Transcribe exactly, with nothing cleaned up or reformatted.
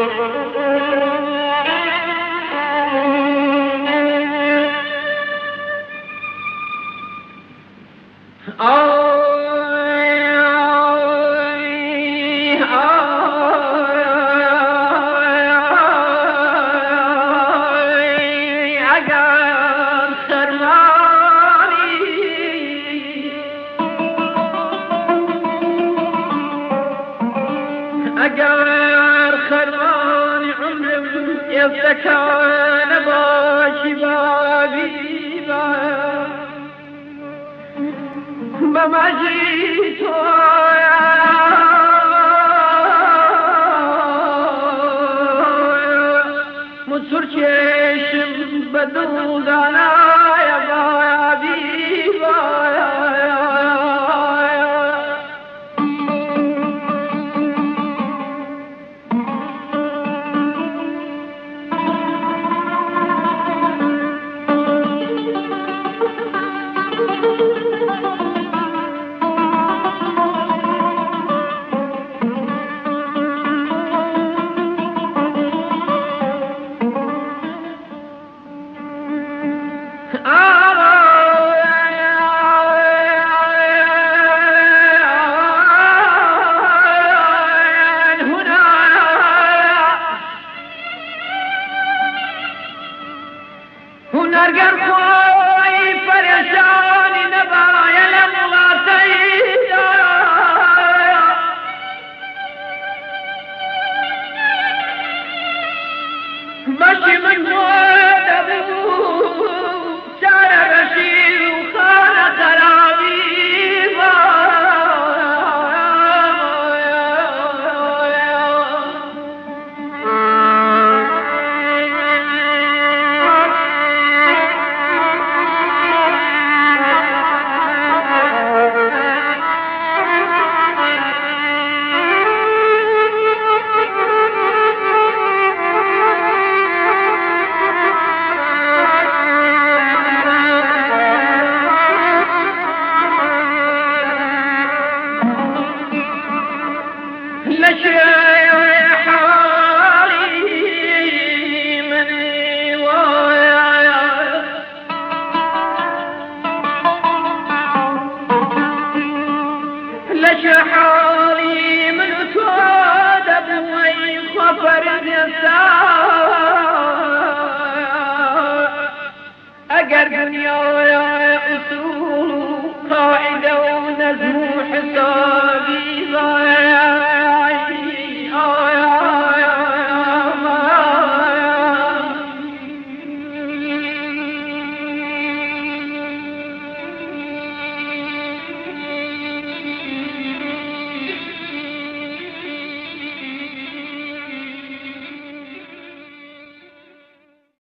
اگر خران عمرم یستکان باشی بابی با بمجی تو مصر چشم بدودانا یا بابی با هنرگر کوئی پریشانی نباید مواطعی باشی من مودبو شعر رشید و خانه خرابی حالي من سود ابوي خفر النساء اقر دنيا يا اصول